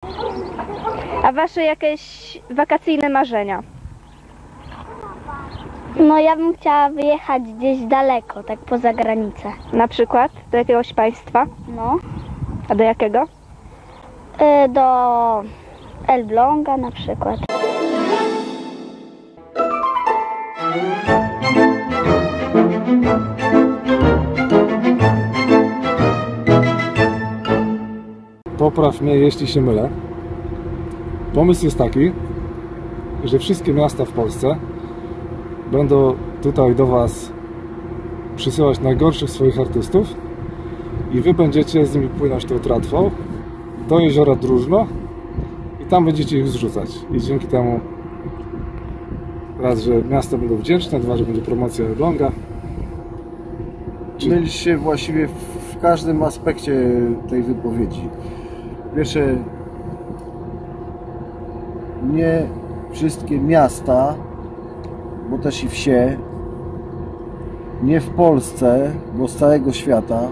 A wasze jakieś wakacyjne marzenia? No ja bym chciała wyjechać gdzieś daleko, tak poza granicę. Na przykład do jakiegoś państwa? No. A do jakiego? Do Elbląga na przykład. Popraw mnie, jeśli się mylę. Pomysł jest taki, że wszystkie miasta w Polsce będą tutaj do Was przysyłać najgorszych swoich artystów i Wy będziecie z nimi płynąć tą tratwą do jeziora Drużno i tam będziecie ich zrzucać. I dzięki temu raz, że miasta będą wdzięczne, dwa, że będzie promocja Elbląga. Mylisz się właściwie w każdym aspekcie tej wypowiedzi. Po pierwsze, nie wszystkie miasta, bo też i wsie, nie w Polsce, bo z całego świata,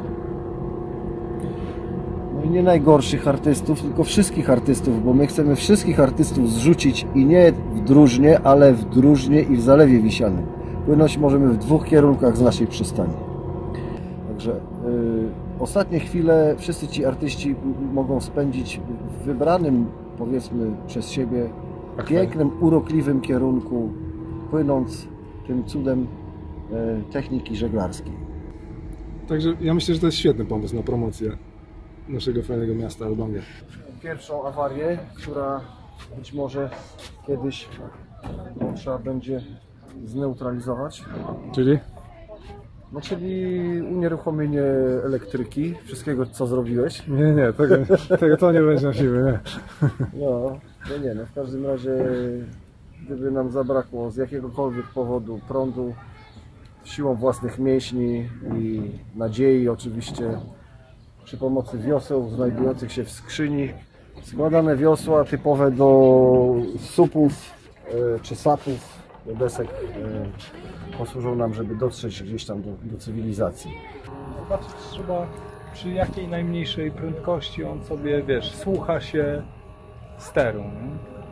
no i nie najgorszych artystów, tylko wszystkich artystów, bo my chcemy wszystkich artystów zrzucić i nie w Drużnie, ale w Drużnie i w Zalewie Wiślanym. Płynąć możemy w dwóch kierunkach z naszej przystani. Także ostatnie chwile wszyscy ci artyści mogą spędzić w wybranym, powiedzmy, przez siebie pięknym, urokliwym kierunku, płynąc tym cudem techniki żeglarskiej. Także ja myślę, że to jest świetny pomysł na promocję naszego fajnego miasta Elbląga. Pierwszą awarię, która być może kiedyś trzeba będzie zneutralizować. Czyli? No, czyli unieruchomienie elektryki, wszystkiego co zrobiłeś. Nie, tego to nie będzie na siebie, nie. No, w każdym razie, gdyby nam zabrakło z jakiegokolwiek powodu prądu, siłą własnych mięśni i nadziei oczywiście, przy pomocy wioseł znajdujących się w skrzyni, składane wiosła typowe do supów czy sapów, do desek, posłużą nam, żeby dotrzeć gdzieś tam do cywilizacji. Zobaczyć trzeba, przy jakiej najmniejszej prędkości on sobie, wiesz, słucha się steru. Nie?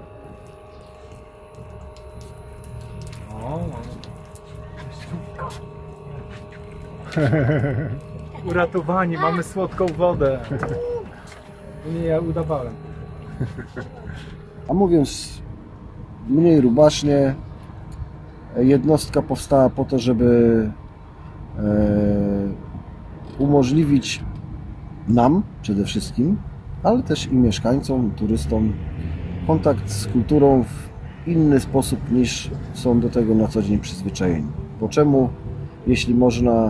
O, uratowani, mamy słodką wodę. Nie, ja udawałem. A mówiąc mniej rubacznie, jednostka powstała po to, żeby umożliwić nam przede wszystkim, ale też i mieszkańcom, turystom kontakt z kulturą w inny sposób niż są do tego na co dzień przyzwyczajeni. Po czemu, jeśli można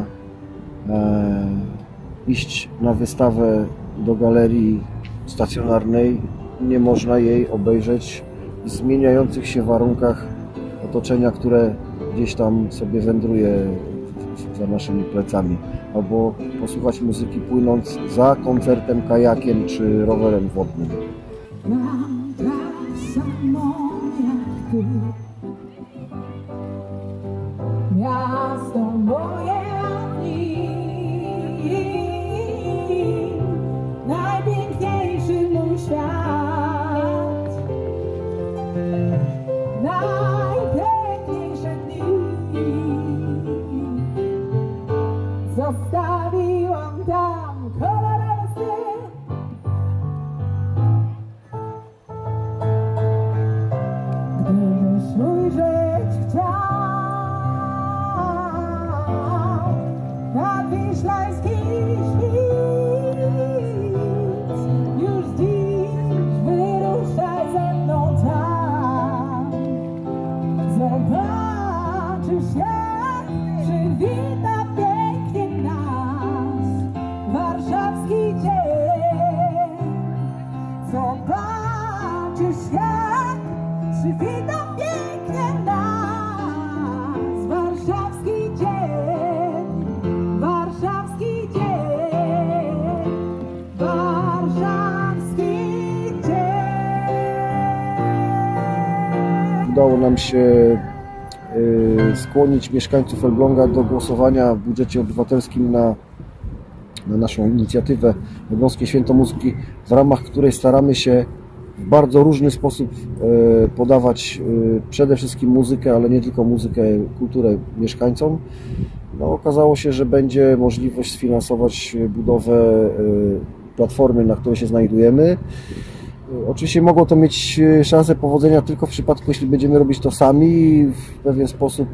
iść na wystawę do galerii stacjonarnej, nie można jej obejrzeć w zmieniających się warunkach otoczenia, które gdzieś tam sobie wędruje za naszymi plecami, albo posłuchać muzyki płynąc za koncertem, kajakiem czy rowerem wodnym. Mam tak samo jak ty. Miasto moje dni, najpiękniejszy mój świat, najpiękniejsze dni zostawiłam tam kolorowe sny. Gdybyś ujrzeć chciał nad wiślański świt, już dziś wyruszaj ze mną tam. Zobaczysz, jak przywita pięknie nas warszawski dzień. Zobaczysz, jak przywita pięknie nas warszawski dzień. Warszawski dzień. Warszawski dzień. Udało nam się skłonić mieszkańców Elbląga do głosowania w budżecie obywatelskim na naszą inicjatywę Elbląskie Święto Muzyki, w ramach której staramy się w bardzo różny sposób podawać przede wszystkim muzykę, ale nie tylko muzykę, kulturę mieszkańcom. No, okazało się, że będzie możliwość sfinansować budowę platformy, na której się znajdujemy. Oczywiście mogło to mieć szansę powodzenia tylko w przypadku, jeśli będziemy robić to sami w pewien sposób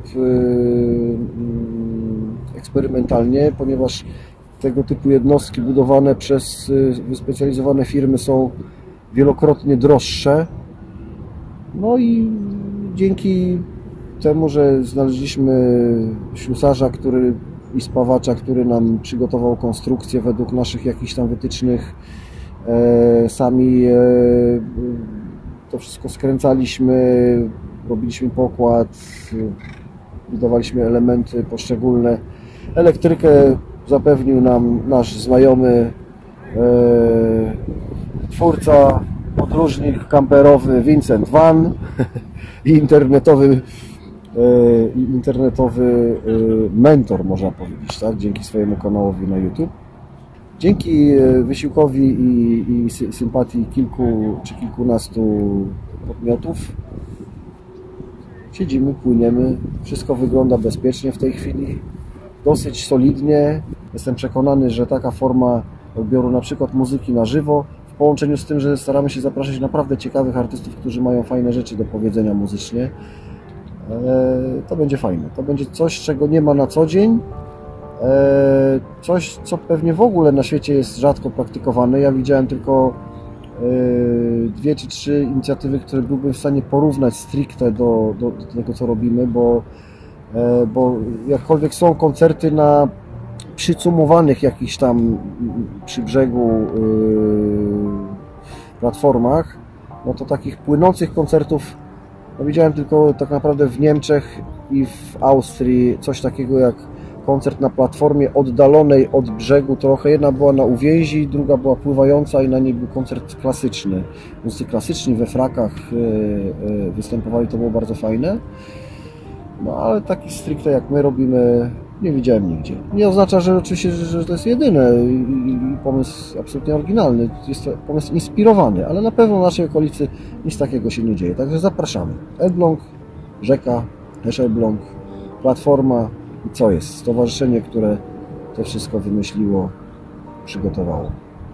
eksperymentalnie, ponieważ tego typu jednostki budowane przez wyspecjalizowane firmy są wielokrotnie droższe. No i dzięki temu, że znaleźliśmy ślusarza i spawacza, który nam przygotował konstrukcję według naszych jakichś tam wytycznych, sami to wszystko skręcaliśmy, robiliśmy pokład, budowaliśmy elementy poszczególne. Elektrykę zapewnił nam nasz znajomy twórca, podróżnik kamperowy Vincent Van i internetowy mentor, można powiedzieć, tak? Dzięki swojemu kanałowi na YouTube. Dzięki wysiłkowi i sympatii kilku czy kilkunastu podmiotów siedzimy, płyniemy, wszystko wygląda bezpiecznie w tej chwili, dosyć solidnie. Jestem przekonany, że taka forma odbioru na przykład muzyki na żywo, w połączeniu z tym, że staramy się zapraszać naprawdę ciekawych artystów, którzy mają fajne rzeczy do powiedzenia muzycznie, to będzie fajne. To będzie coś, czego nie ma na co dzień, coś, co pewnie w ogóle na świecie jest rzadko praktykowane. Ja widziałem tylko 2 czy 3 inicjatywy, które byłbym w stanie porównać stricte do tego, co robimy, bo jakkolwiek są koncerty na przycumowanych jakichś tam przy brzegu platformach, no to takich płynących koncertów no widziałem tylko tak naprawdę w Niemczech i w Austrii coś takiego jak koncert na platformie oddalonej od brzegu trochę. Jedna była na uwięzi, druga była pływająca i na niej był koncert klasyczny. Muzycy klasyczni we frakach występowali, to było bardzo fajne. No ale taki stricte jak my robimy, nie widziałem nigdzie. Nie oznacza, że oczywiście, że to jest jedyne i pomysł absolutnie oryginalny. Jest to pomysł inspirowany, ale na pewno w naszej okolicy nic takiego się nie dzieje. Także zapraszamy. Elbląg, rzeka, też Elbląg, platforma i co jest? Stowarzyszenie, które to wszystko wymyśliło, przygotowało.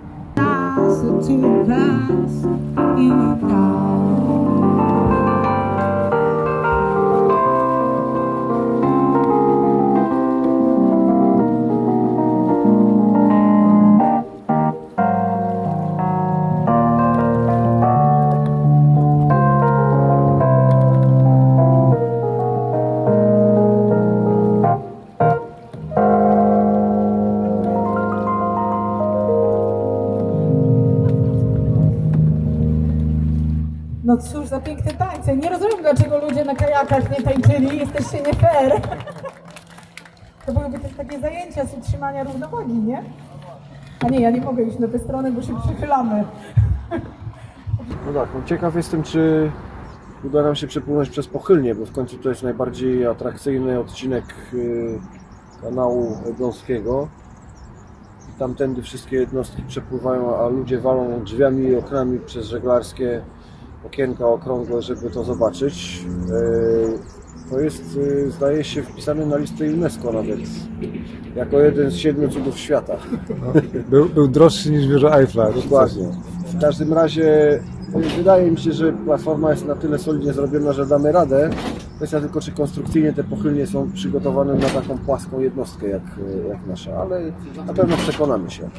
No cóż za piękne tańce. Nie rozumiem, dlaczego ludzie na kajakach nie tańczyli. Jesteście nie fair. To byłyby też takie zajęcia z utrzymania równowagi, nie? A nie, ja nie mogę iść na tę stronę, bo się przychylamy. No tak, no ciekaw jestem, czy uda nam się przepłynąć przez Pochylnię, bo w końcu to jest najbardziej atrakcyjny odcinek kanału elbląskiego. I tamtędy wszystkie jednostki przepływają, a ludzie walą drzwiami i oknami przez żeglarskie okienka okrągłe, żeby to zobaczyć. To jest, zdaje się, wpisany na listę UNESCO nawet, jako jeden z 7 cudów świata. Był droższy niż wieża Eiffla. Dokładnie. W każdym razie wydaje mi się, że platforma jest na tyle solidnie zrobiona, że damy radę. Kwestia tylko, czy konstrukcyjnie te pochylnie są przygotowane na taką płaską jednostkę jak nasza, ale na pewno przekonamy się.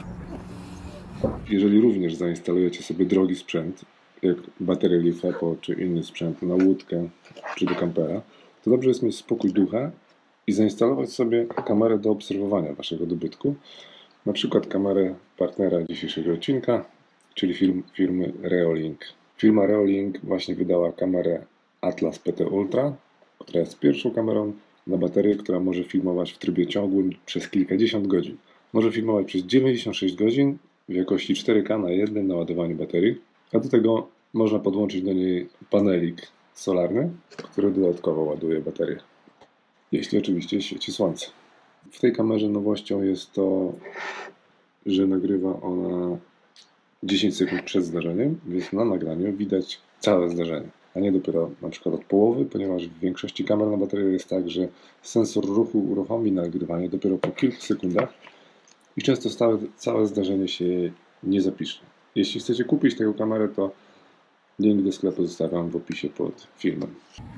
Jeżeli również zainstalujecie sobie drogi sprzęt, jak baterie LiFePO czy inny sprzęt na łódkę czy do kampera, to dobrze jest mieć spokój ducha i zainstalować sobie kamerę do obserwowania waszego dobytku. Na przykład kamerę partnera dzisiejszego odcinka, czyli firmy Reolink. Firma Reolink właśnie wydała kamerę Atlas PT Ultra, która jest pierwszą kamerą na baterię, która może filmować w trybie ciągłym przez kilkadziesiąt godzin. Może filmować przez 96 godzin w jakości 4K na jednym naładowaniu baterii, a do tego można podłączyć do niej panelik solarny, który dodatkowo ładuje baterię, jeśli oczywiście świeci słońce. W tej kamerze nowością jest to, że nagrywa ona 10 sekund przed zdarzeniem, więc na nagraniu widać całe zdarzenie, a nie dopiero na przykład od połowy, ponieważ w większości kamer na baterię jest tak, że sensor ruchu uruchomi nagrywanie dopiero po kilku sekundach i często całe zdarzenie się nie zapisze. Jeśli chcecie kupić taką kamerę, to link do sklepu zostawiam w opisie pod filmem.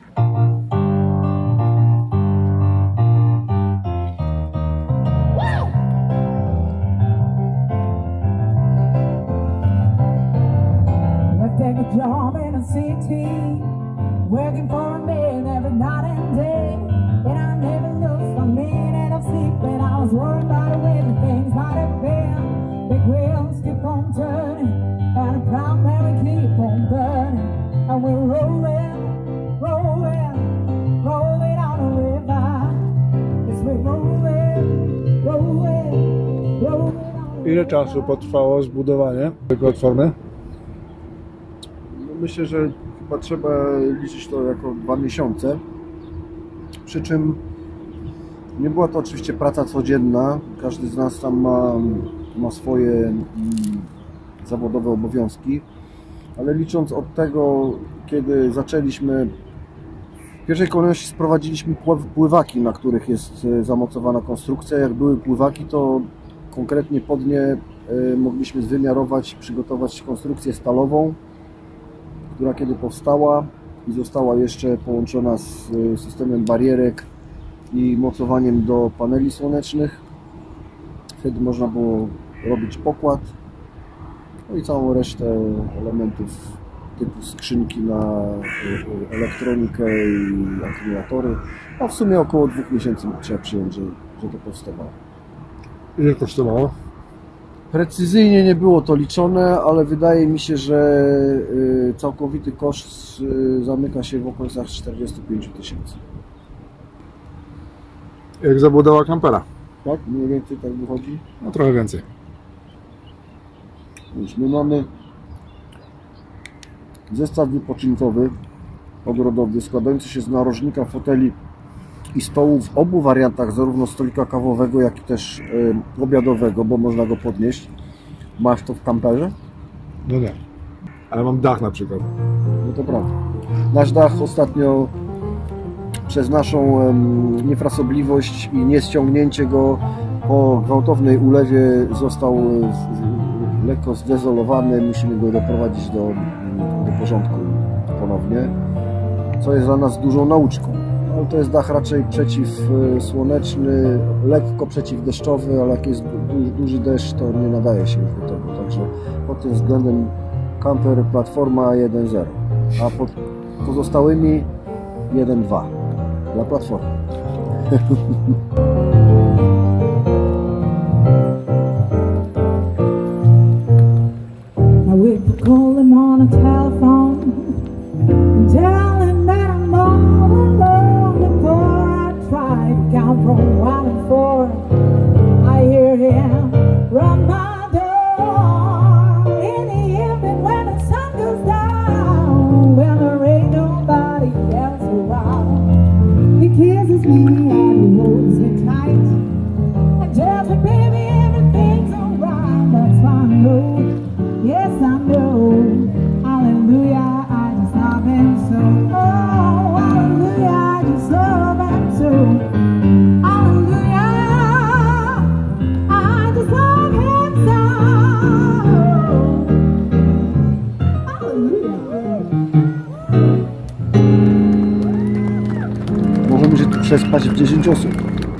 A job in a city, working for a man every night and day. And I never lost a minute of sleep when I was worried about the way the things might have been. Big wheels keep on turning, and a proud man we keep on burning. And we're rolling, rolling, rolling on the river. Yes, we're rolling, rolling, rolling on the Ile czasu potrwało zbudowanie tej platformy? Myślę, że chyba trzeba liczyć to jako 2 miesiące. Przy czym nie była to oczywiście praca codzienna. Każdy z nas tam ma swoje zawodowe obowiązki. Ale licząc od tego, kiedy zaczęliśmy, w pierwszej kolejności sprowadziliśmy pływaki, na których jest zamocowana konstrukcja. Jak były pływaki, to konkretnie pod nie mogliśmy zwymiarować, przygotować konstrukcję stalową, która kiedy powstała i została jeszcze połączona z systemem barierek i mocowaniem do paneli słonecznych, wtedy można było robić pokład, no i całą resztę elementów typu skrzynki na elektronikę i akumulatory, a w sumie około 2 miesięcy trzeba przyjąć, że to powstawało. Ile kosztowało? Precyzyjnie nie było to liczone, ale wydaje mi się, że całkowity koszt zamyka się w okolicach 45 000. Jak zabudowa kampera? Tak? Mniej więcej tak wychodzi? No trochę więcej. Już my mamy zestaw wypoczynkowy, ogrodowy, składający się z narożnika, foteli i stołu w obu wariantach, zarówno stolika kawowego, jak i też obiadowego, bo można go podnieść. Masz to w kamperze? No nie, ale mam dach na przykład. No to prawda. Nasz dach ostatnio przez naszą niefrasobliwość i nieściągnięcie go po gwałtownej ulewie został lekko zdezolowany. Musimy go doprowadzić do porządku ponownie, co jest dla nas dużą nauczką. Ale to jest dach raczej przeciwsłoneczny, lekko przeciwdeszczowy, ale jak jest duży deszcz, to nie nadaje się już do tego. Także pod tym względem camper platforma 1.0, a pod pozostałymi 1.2 dla platformy. I would call him on a telephone and tell him that I'm all alone. Before I try to count from 1 to 4, I hear him run my door. In the evening when the sun goes down, when there ain't nobody else around, he kisses me and he holds me tight and tells me, baby, everything's alright. That's why I know. Yes, I know, hallelujah, I just love him so. Oh, hallelujah, I just love him so. Hallelujah, I just love him so. Hallelujah. Możemy się tu przespać w 10 osób.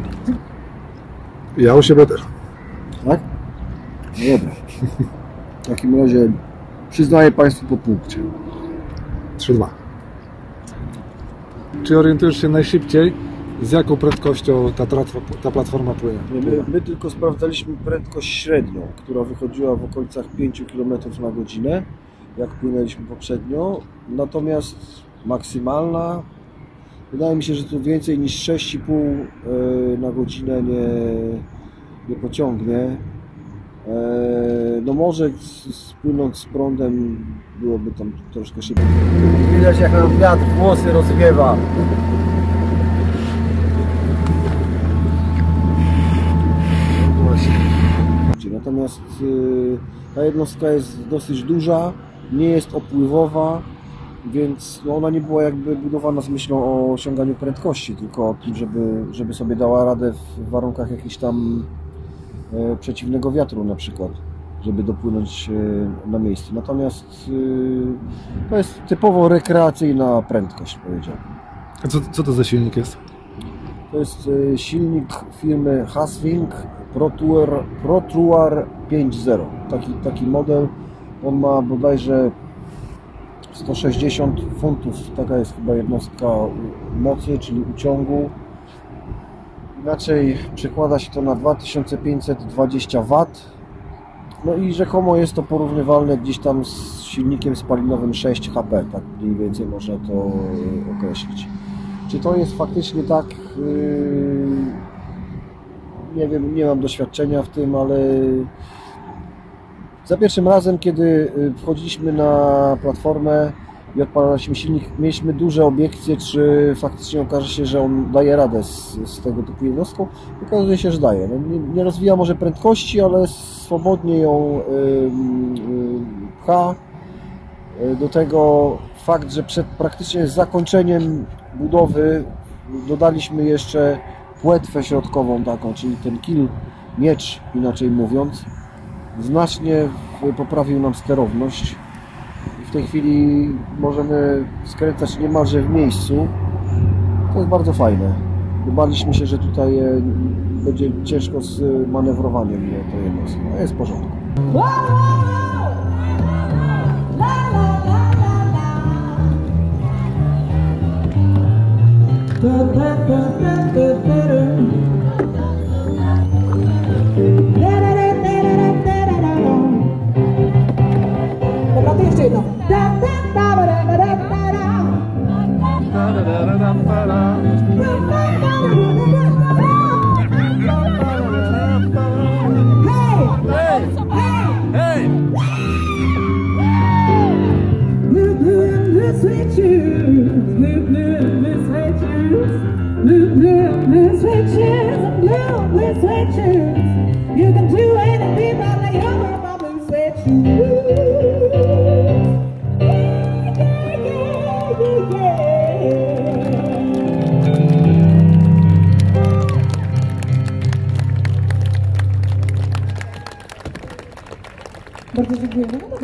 Ja u siebie też. Tak? No dobra. W takim razie przyznaję Państwu po punkcie. 3-2. Czy orientujesz się najszybciej, z jaką prędkością ta platforma płynie? My tylko sprawdzaliśmy prędkość średnią, która wychodziła w okolicach 5 km na godzinę, jak płynęliśmy poprzednio. Natomiast maksymalna, wydaje mi się, że tu więcej niż 6,5 na godzinę nie pociągnie. No może płynąc z prądem byłoby tam troszkę szybciej. Widać, jak nam wiatr włosy rozwiewa. Natomiast natomiast ta jednostka jest dosyć duża, nie jest opływowa, więc no, ona nie była jakby budowana z myślą o osiąganiu prędkości, tylko o tym, żeby sobie dała radę w warunkach jakichś tam przeciwnego wiatru na przykład, żeby dopłynąć na miejsce. Natomiast to jest typowo rekreacyjna prędkość, powiedziałbym. A co to za silnik jest? To jest silnik firmy Haswing ProTruar 5.0. Taki model. On ma bodajże 160 funtów. Taka jest chyba jednostka mocy, czyli uciągu. Inaczej przekłada się to na 2520 W. No i rzekomo jest to porównywalne gdzieś tam z silnikiem spalinowym 6 HP. Tak mniej więcej można to określić. Czy to jest faktycznie tak? Nie wiem, nie mam doświadczenia w tym, ale za pierwszym razem, kiedy wchodziliśmy na platformę i odpalaliśmy silnik, mieliśmy duże obiekcje, czy faktycznie okaże się, że on daje radę z tego typu jednostką. Okazuje się, że daje. No, nie rozwija może prędkości, ale swobodnie ją pcha. Do tego fakt, że przed praktycznie zakończeniem budowy dodaliśmy jeszcze płetwę środkową taką, czyli ten kill, miecz inaczej mówiąc, znacznie poprawił nam sterowność i w tej chwili możemy skręcać niemalże w miejscu. To jest bardzo fajne. Baliśmy się, że tutaj będzie ciężko z manewrowaniem tej jednostki. No jest w porządku. Dobra, to jeszcze jedno. You can do anything but lay over my blue sweat shoes. Bardzo dziękujemy.